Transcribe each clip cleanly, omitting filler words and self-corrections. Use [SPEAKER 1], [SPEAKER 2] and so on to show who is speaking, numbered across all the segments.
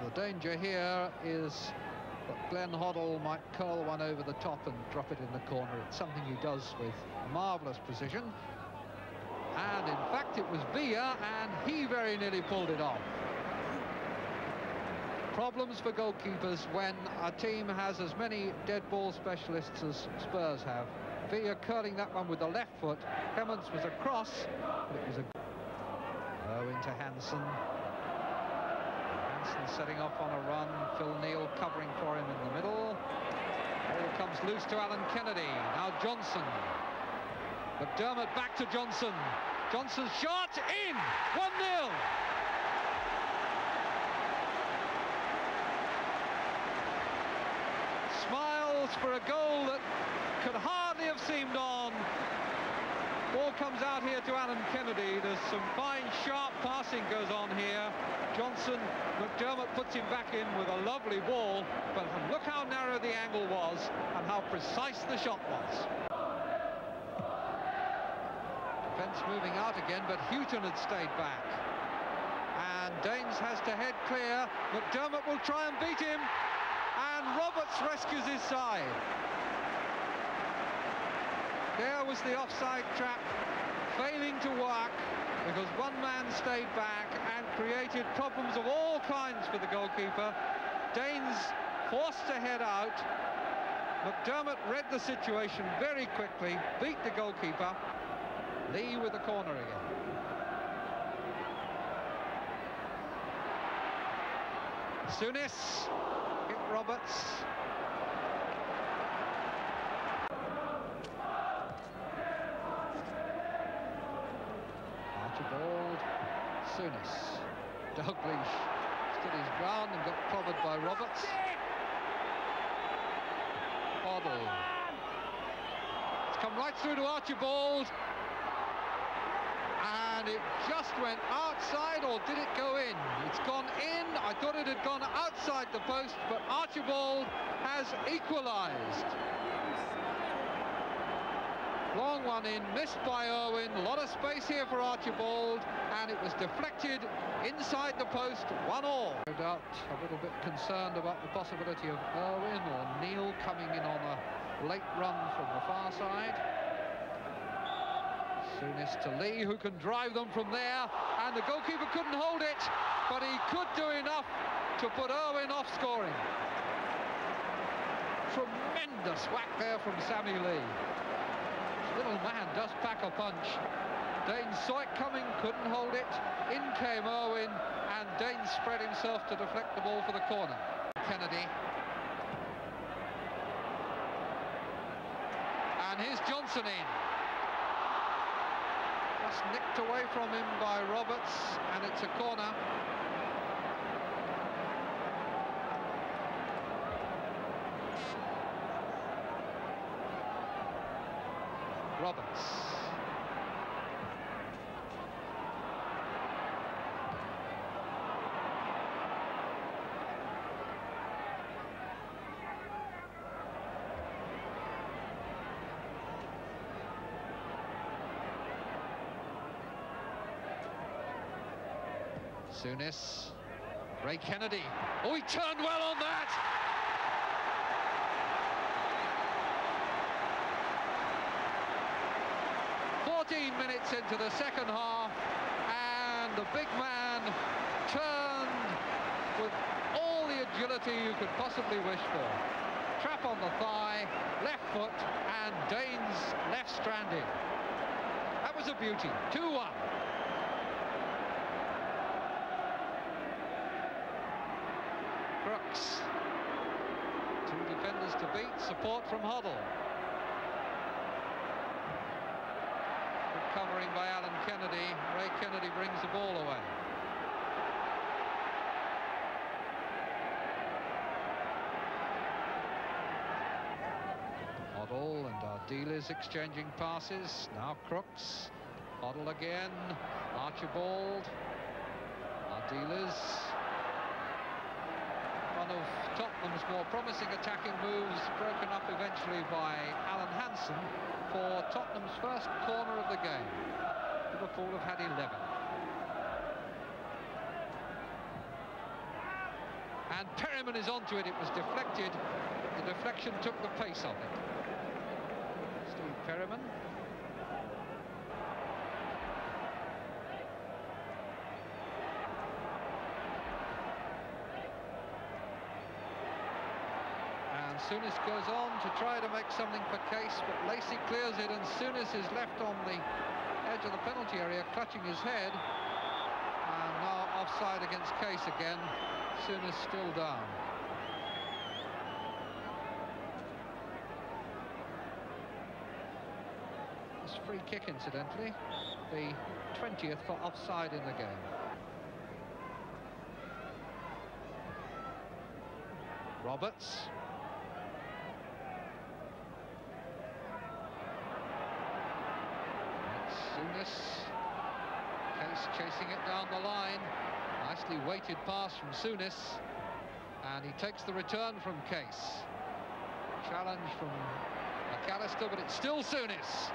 [SPEAKER 1] The danger here is that Glenn Hoddle might curl one over the top and drop it in the corner. It's something he does with marvellous precision. And in fact, it was Villa, and he very nearly pulled it off. Problems for goalkeepers when a team has as many dead ball specialists as Spurs have. Villa curling that one with the left foot. Clements was a cross, but it was a... Owen to Hansen. Hansen setting off on a run. Phil Neal covering for him in the middle. Ball comes loose to Alan Kennedy. Now Johnson. McDermott back to Johnson. Johnson's shot in. 1-0. Smiles for a goal that could hardly have seemed on. Ball comes out here to Alan Kennedy. There's some fine, sharp passing goes on here. Johnson, McDermott puts him back in with a lovely ball, but look how narrow the angle was and how precise the shot was. Defence moving out again, but Houghton had stayed back. And Daines has to head clear. McDermott will try and beat him. And Roberts rescues his side. There was the offside trap failing to work because one man stayed back and created problems of all kinds for the goalkeeper. Daines forced to head out. McDermott read the situation very quickly, beat the goalkeeper. Lee with the corner again. Souness. Roberts. Archibald. Souness. Dalglish stood his ground and got clobbered by Roberts. Hoddle. It's come right through to Archibald. And it just went outside, or did it go in? It's gone in. I thought it had gone outside the post, but Archibald has equalised. Long one in, missed by Irwin. A lot of space here for Archibald, and it was deflected inside the post, 1-1. No doubt a little bit concerned about the possibility of Irwin or Neal coming in on a late run from the far side. Souness to Lee, who can drive them from there, and the goalkeeper couldn't hold it, but he could do enough to put Irwin off scoring. Tremendous whack there from Sammy Lee. This little man does pack a punch. Daines saw it coming, couldn't hold it. In came Irwin, and Daines spread himself to deflect the ball for the corner. Kennedy. And here's Johnson in. Just nicked away from him by Roberts, and it's a corner. Roberts. Souness. Ray Kennedy. Oh, he turned well on that! 14 minutes into the second half, and the big man turned with all the agility you could possibly wish for. Trap on the thigh, left foot, and Daines left stranded. That was a beauty. 2-1. Crooks. Two defenders to beat, support from Hoddle. Good covering by Alan Kennedy. Ray Kennedy brings the ball away. Hoddle and Ardiles exchanging passes. Now Crooks. Hoddle again. Archibald. Ardiles. One of Tottenham's more promising attacking moves, broken up eventually by Alan Hansen for Tottenham's first corner of the game. Liverpool have had 11. And Perryman is onto it. It was deflected. The deflection took the pace of it. Steve Perryman. Souness goes on to try to make something for Case, but Lacey clears it, and Souness is left on the edge of the penalty area, clutching his head. And now offside against Case again. Souness still down. This free kick, incidentally, the 20th for offside in the game. Roberts. Souness. Case chasing it down the line. Nicely weighted pass from Souness. And he takes the return from Case. Challenge from McAllister, but it's still Souness.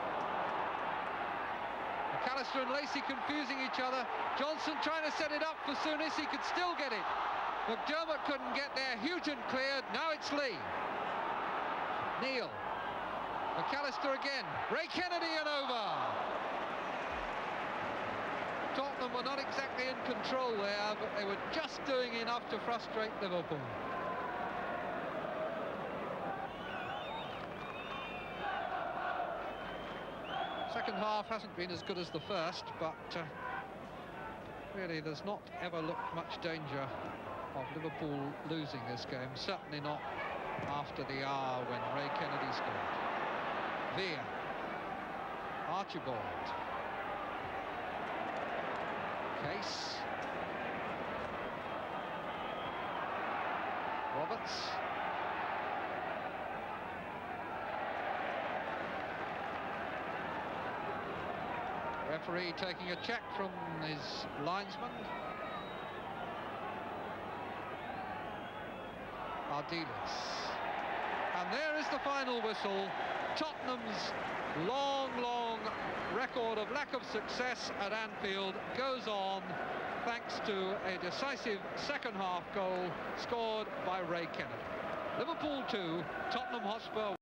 [SPEAKER 1] McAllister and Lacey confusing each other. Johnson trying to set it up for Souness. He could still get it. McDermott couldn't get there. Houghton cleared. Now it's Lee. Neal. McAllister again. Ray Kennedy and over. Tottenham were not exactly in control there, but they were just doing enough to frustrate Liverpool. Second half hasn't been as good as the first, but really there's not ever looked much danger of Liverpool losing this game. Certainly not after the hour when Ray Kennedy scored. Villa. Archibald. Case. Roberts. Referee taking a check from his linesman. Ardiles. And there is the final whistle. Tottenham's long record of lack of success at Anfield goes on thanks to a decisive second half goal scored by Ray Kennedy. Liverpool 2, Tottenham Hotspur